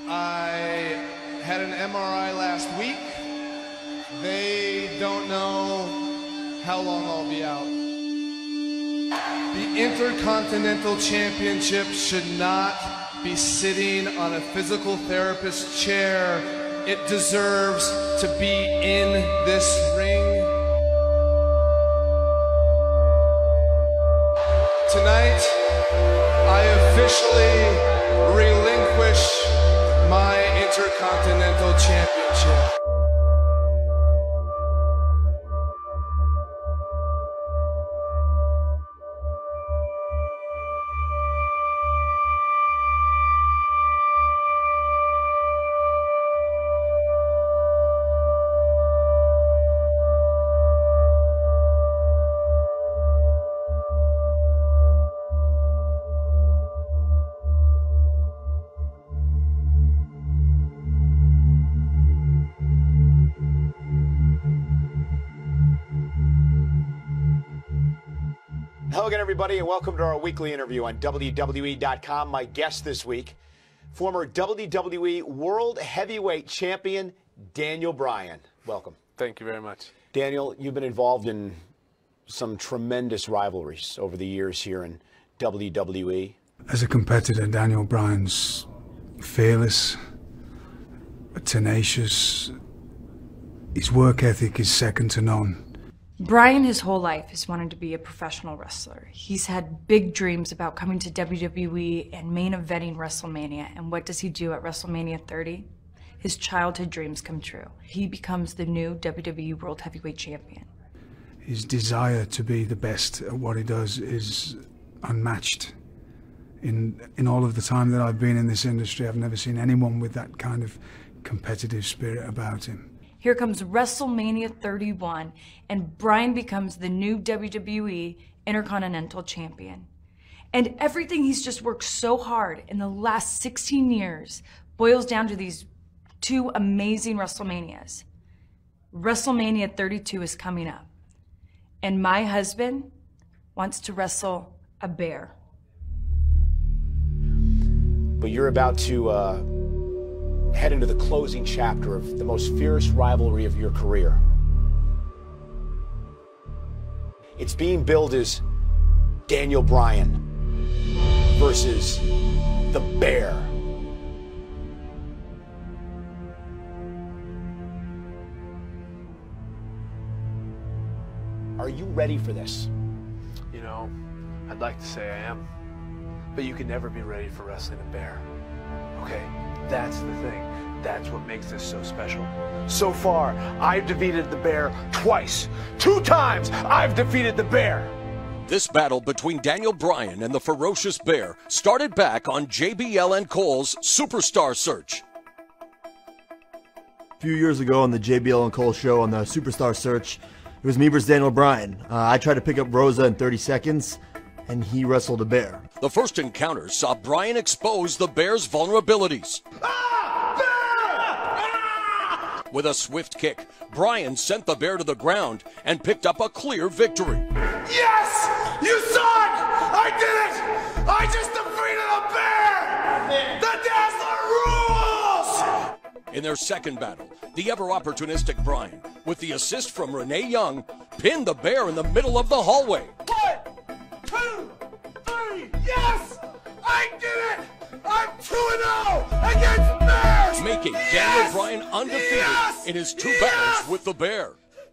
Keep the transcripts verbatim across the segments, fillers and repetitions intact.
I had an M R I last week. They don't know how long I'll be out. The Intercontinental Championship should not be sitting on a physical therapist's chair. It deserves to be in this ring. Tonight, I officially relinquish my Intercontinental Championship. Hello again, everybody, and welcome to our weekly interview on W W E dot com. My guest this week, former W W E World Heavyweight Champion, Daniel Bryan. Welcome. Thank you very much. Daniel, you've been involved in some tremendous rivalries over the years here in W W E. As a competitor, Daniel Bryan's fearless, tenacious. His work ethic is second to none. Bryan, his whole life, has wanted to be a professional wrestler. He's had big dreams about coming to W W E and main eventing WrestleMania. And what does he do at WrestleMania thirty? His childhood dreams come true. He becomes the new W W E World Heavyweight Champion. His desire to be the best at what he does is unmatched. In, in all of the time that I've been in this industry, I've never seen anyone with that kind of competitive spirit about him. Here comes WrestleMania thirty-one, and Bryan becomes the new W W E Intercontinental Champion. And everything he's just worked so hard in the last sixteen years boils down to these two amazing WrestleManias. WrestleMania thirty-two is coming up, and my husband wants to wrestle a bear. But you're about to uh, head into the closing chapter of the most fierce rivalry of your career. It's being billed as Daniel Bryan versus the Bear. Are you ready for this? You know, I'd like to say I am, but you can never be ready for wrestling a bear. Okay, that's the thing. That's what makes this so special. So far, I've defeated the Bear twice. Two times I've defeated the Bear. This battle between Daniel Bryan and the Ferocious Bear started back on J B L and Cole's Superstar Search. A few years ago on the J B L and Cole show on the Superstar Search, it was me versus Daniel Bryan. Uh, I tried to pick up Rosa in thirty seconds, and he wrestled a bear. The first encounter saw Bryan expose the Bear's vulnerabilities. Ah! Bear! Ah! With a swift kick, Bryan sent the Bear to the ground and picked up a clear victory. Yes! You saw it! I did it! I just defeated a bear! The Dazzler rules! In their second battle, the ever-opportunistic Bryan, with the assist from Renee Young, pinned the Bear in the middle of the hallway. One, two, three, yes! I did it! I'm two and oh against bears! Making yes! Daniel Bryan undefeated yes! in his two yes! battles with the Bear.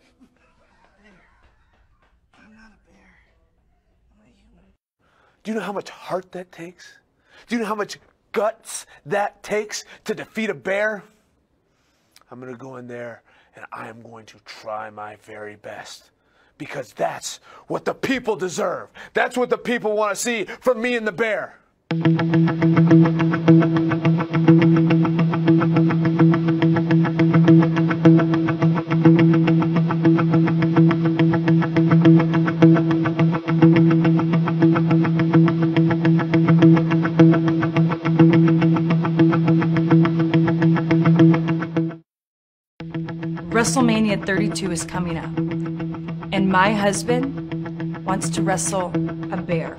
I'm not a bear. I'm a human. Do you know how much heart that takes? Do you know how much guts that takes to defeat a bear? I'm going to go in there and I am going to try my very best. Because that's what the people deserve. That's what the people want to see from me and the bear. WrestleMania thirty-two is coming up, and my husband wants to wrestle a bear.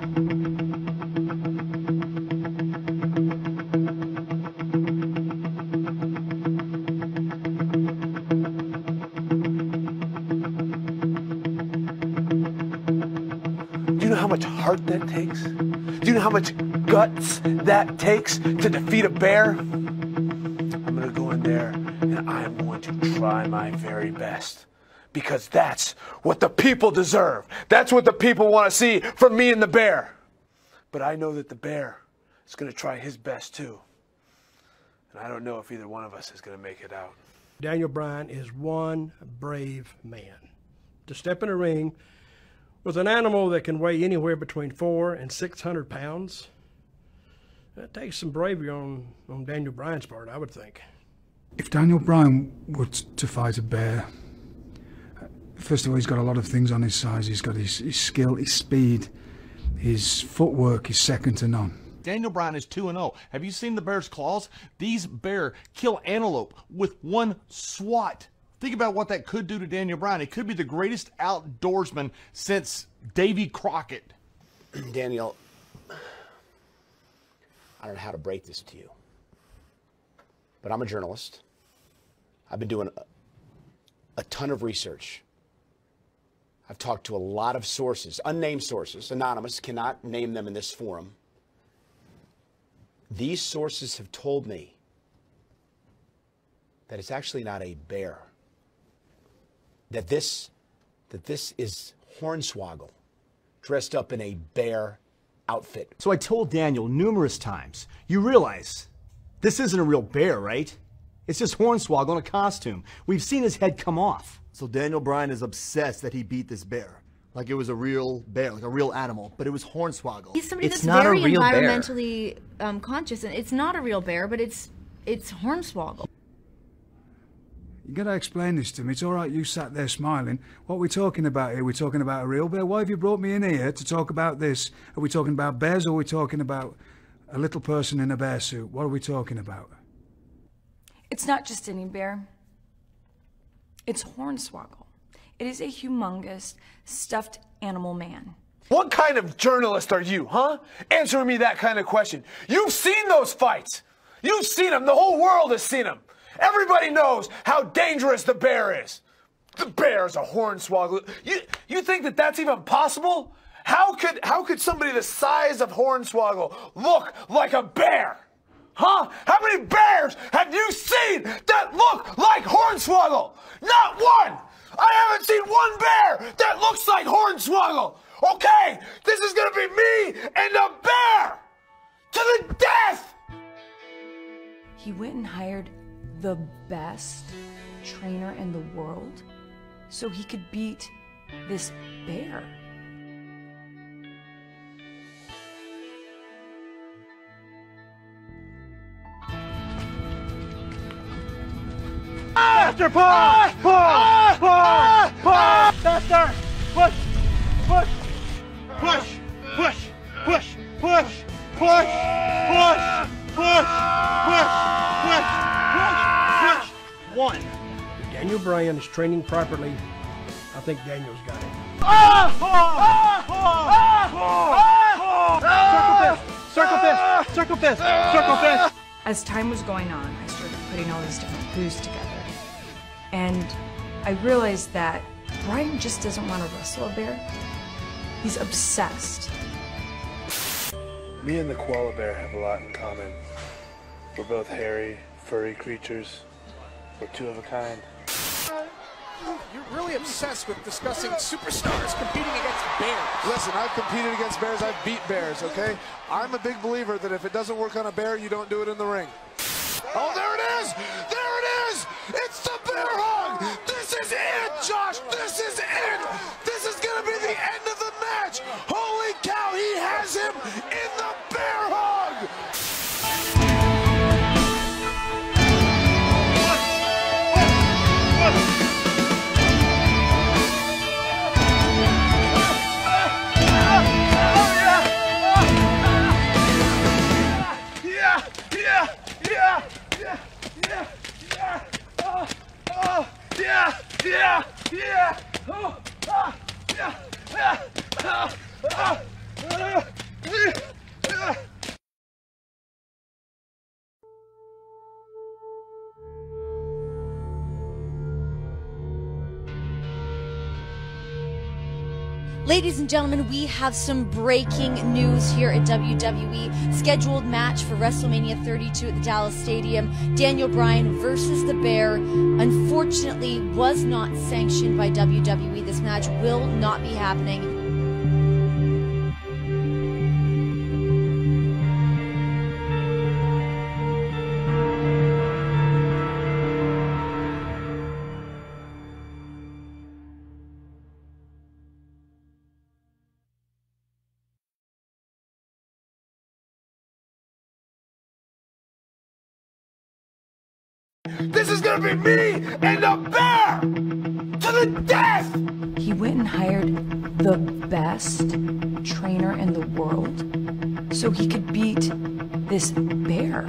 you know how much heart that takes? Do you know how much guts that takes to defeat a bear? I'm gonna go in there and I'm going to try my very best. Because that's what the people deserve. That's what the people want to see from me and the bear. But I know that the bear is going to try his best too. And I don't know if either one of us is going to make it out. Daniel Bryan is one brave man. To step in a ring with an animal that can weigh anywhere between four and six hundred pounds, that takes some bravery on, on Daniel Bryan's part, I would think. If Daniel Bryan were to fight a bear, first of all, he's got a lot of things on his side. He's got his, his skill, his speed, his footwork is second to none. Daniel Bryan is two and oh. Have you seen the bear's claws? These bear kill antelope with one swat. Think about what that could do to Daniel Bryan. It could be the greatest outdoorsman since Davy Crockett. Daniel, I don't know how to break this to you, but I'm a journalist. I've been doing a, a ton of research. I've talked to a lot of sources, unnamed sources, anonymous, cannot name them in this forum. These sources have told me that it's actually not a bear, that this, that this is Hornswoggle dressed up in a bear outfit. So I told Daniel numerous times, you realize this isn't a real bear, right? It's just Hornswoggle in a costume. We've seen his head come off. So Daniel Bryan is obsessed that he beat this bear. Like it was a real bear, like a real animal, but it was Hornswoggle. He's somebody It's that's not a very real bear. environmentally um, conscious, and it's not a real bear, but it's it's Hornswoggle. You got to explain this to me. It's all right you sat there smiling. What are we talking about here? We're talking about a real bear? Why have you brought me in here to talk about this? Are we talking about bears or are we talking about a little person in a bear suit? What are we talking about? It's not just any bear. It's Hornswoggle. It is a humongous, stuffed animal man. What kind of journalist are you, huh? Answering me that kind of question. You've seen those fights. You've seen them. The whole world has seen them. Everybody knows how dangerous the bear is. The bear is a Hornswoggle. You, you think that that's even possible? How could, how could somebody the size of Hornswoggle look like a bear? Huh? How many bears have you seen that look like Hornswoggle? Not one! I haven't seen one bear that looks like Hornswoggle! Okay, this is gonna be me and a bear! To the death! He went and hired the best trainer in the world so he could beat this bear. Faster, push! Push! Push! Push! Faster! Push! Push! Push! Push! Push! Push! Push! Push! Push! Push! Push! Push! Push! One. If Daniel Bryan is training properly, I think Daniel's got it. Ah! Ah! Ah! Ah! Circle fist! Circle fist! Circle fist! Circle fist! As time was going on, I started putting all these different coups together. And I realized that Bryan just doesn't want to wrestle a bear. He's obsessed. Me and the koala bear have a lot in common. We're both hairy, furry creatures. We're two of a kind. You're really obsessed with discussing superstars competing against bears. Listen, I've competed against bears. I've beat bears, okay? I'm a big believer that if it doesn't work on a bear, you don't do it in the ring. Oh, there it is! There it is! It's the bear hug! This is it, Josh! This is it! This is gonna be the end of the match! Holy cow, he has him in the bear hug! Yeah, yeah, yeah. Oh, ah, yeah, yeah, ah, ah, ah, yeah. Ladies and gentlemen, we have some breaking news here at W W E. Scheduled match for WrestleMania thirty-two at the Dallas Stadium. Daniel Bryan versus The Bear. Unfortunately, was not sanctioned by W W E. This match will not be happening. This is gonna be me and the bear to the death! He went and hired the best trainer in the world so he could beat this bear.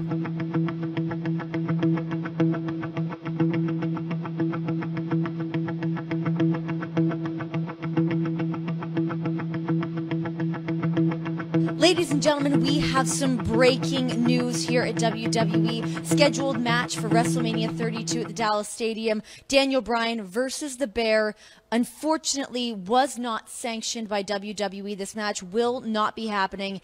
Ladies and gentlemen, we have some breaking news here at W W E. Scheduled match for WrestleMania thirty-two at the Dallas Stadium. Daniel Bryan versus The Bear. Unfortunately, was not sanctioned by W W E. This match will not be happening.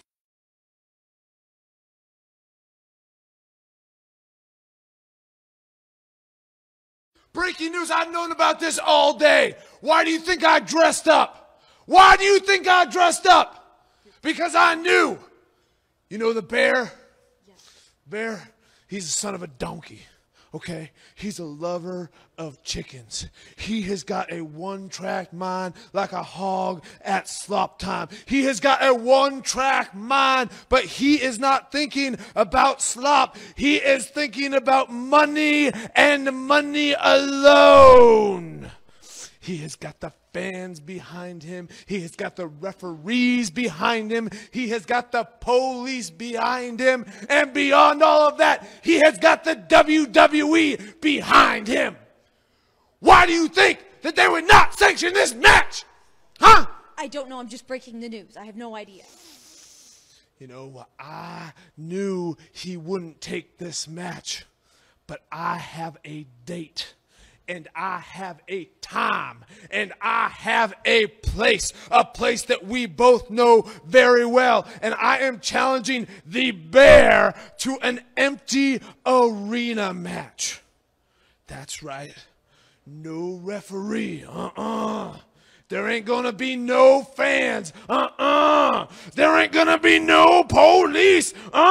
Breaking news, I've known about this all day. Why do you think I dressed up? Why do you think I dressed up? Because I knew. You know the bear? Yes. Bear, he's the son of a donkey, okay? He's a lover of chickens. He has got a one-track mind like a hog at slop time. He has got a one-track mind, but he is not thinking about slop. He is thinking about money and money alone. He has got the fans behind him. He has got the referees behind him. He has got the police behind him. And beyond all of that, he has got the W W E behind him. Why do you think that they would not sanction this match? Huh? I don't know. I'm just breaking the news. I have no idea. You know, I knew he wouldn't take this match, but I have a date. And I have a time, and I have a place, a place that we both know very well. And I am challenging the bear to an empty arena match. That's right. No referee. Uh-uh. There ain't gonna be no fans. Uh-uh. There ain't gonna be no police.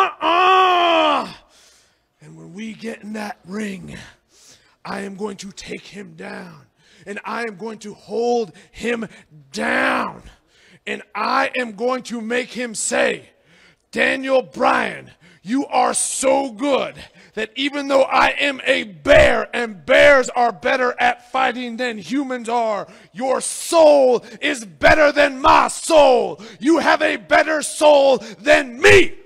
Uh-uh. And when we get in that ring, I am going to take him down, and I am going to hold him down, and I am going to make him say, Daniel Bryan, you are so good that even though I am a bear and bears are better at fighting than humans are, your soul is better than my soul. You have a better soul than me.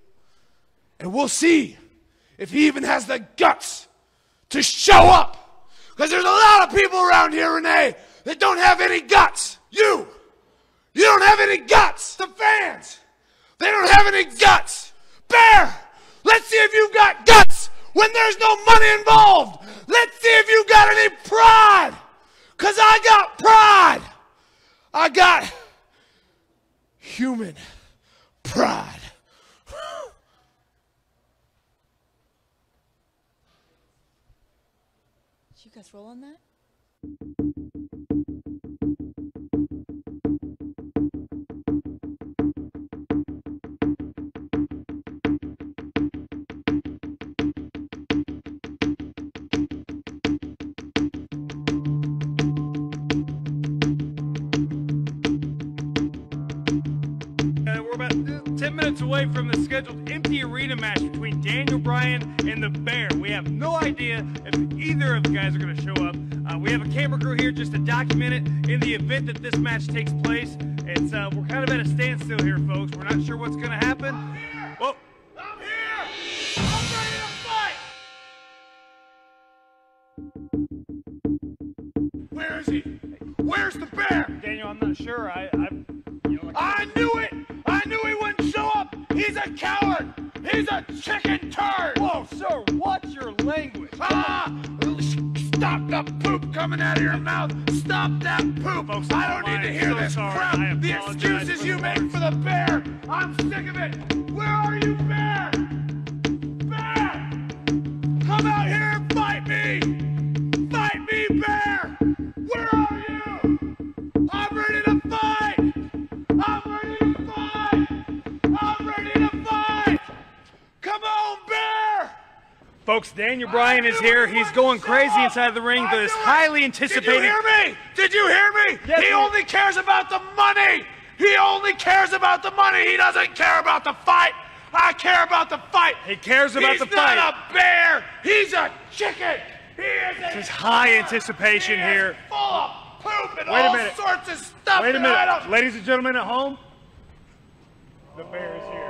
And we'll see if he even has the guts to show up. Because there's a lot of people around here, Renee, that don't have any guts. You, you don't have any guts. The fans, they don't have any guts. Bear, let's see if you've got guts when there's no money involved. Let's see if you got any pride. Because I got pride. I got human pride. You guys roll on that? Uh, we're about ten minutes away from the scheduled empty arena match between Daniel Bryan and the Bear. We have no idea if either of the guys are going to show up. Uh, we have a camera crew here just to document it in the event that this match takes place. It's uh, we're kind of at a standstill here, folks. We're not sure what's going to happen. I'm here. Whoa. I'm here. I'm ready to fight. Where is he? Where's the bear? Daniel, I'm not sure. I, I, you know, I knew it. I knew he wouldn't show up. He's a coward. He's a chicken turd. Whoa, sir, watch your language. Ah! Stop the poop coming out of your mouth. Stop that poop. Folks, I don't need to hear so this sorry. crap. I The apologize excuses for you the make words. for the bear. I'm sick of it. Where are you, bear? Bear! Come out here and fight me. Fight me, bear. Where are you? I'm ready to fight. I'm ready to fight. I'm ready to fight. Come on, bear. Folks, Daniel Bryan is here. He's going crazy inside the ring for this highly anticipated. Did you hear me? Did you hear me? Yes, he sir. only cares about the money. He only cares about the money. He doesn't care about the fight. I care about the fight. He cares about He's the fight. not a bear. He's a chicken. He is a There's high chicken. anticipation He here. is full of poop and Wait a all minute. sorts of stuff. Wait a that I minute. don't- Ladies and gentlemen at home, the bear is here.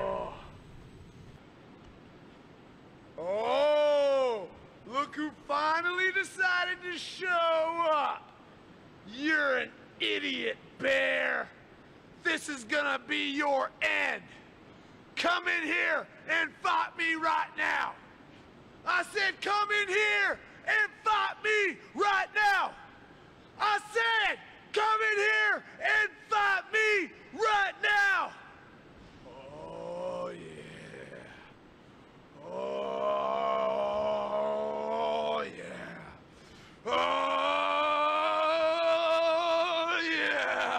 Oh, look who finally decided to show up. You're an idiot, bear. This is gonna be your end. Come in here and fight me right now. I said come in here and fight me right now. I said come in here and fight me right now. Oh, yeah. Oh, yeah. Oh, yeah.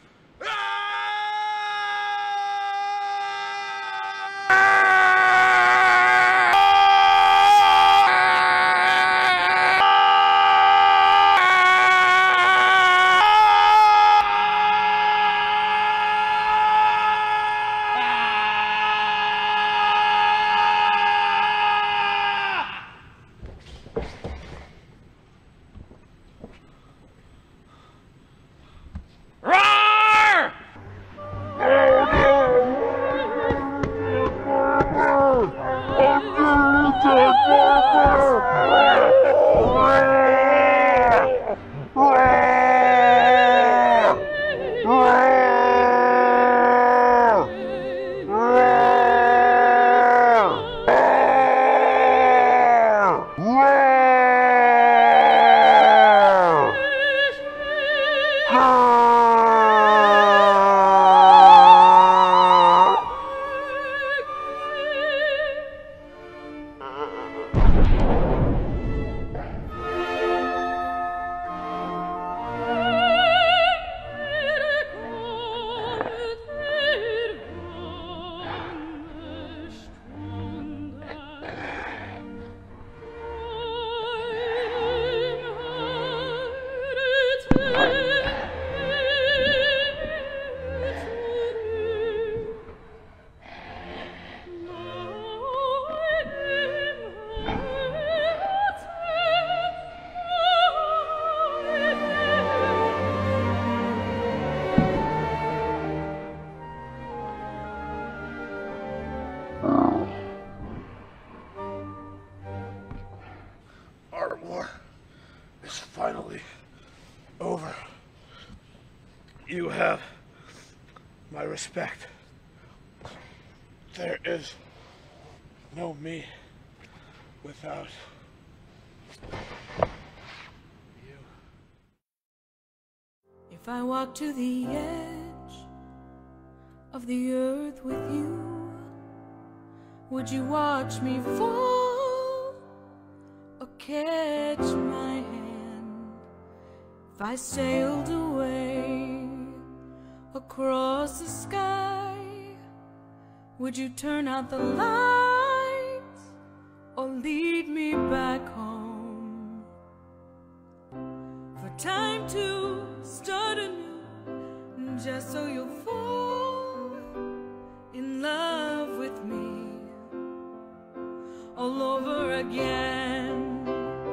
Roar! Our war is finally over. You have my respect. There is no me without you. If I walk to the edge of the earth with you, would you watch me fall or catch my hand? If I sailed away across the sky, would you turn out the lights or lead me back home? For time to start anew, just so you'll fall in love with me all over again,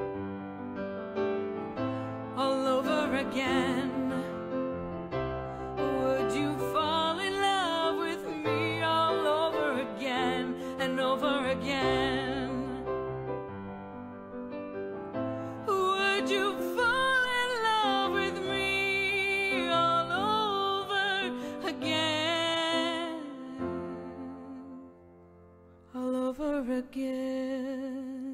all over again. Would you fall in love with me all over again and over again? Would you fall in love with me all over again? All over again.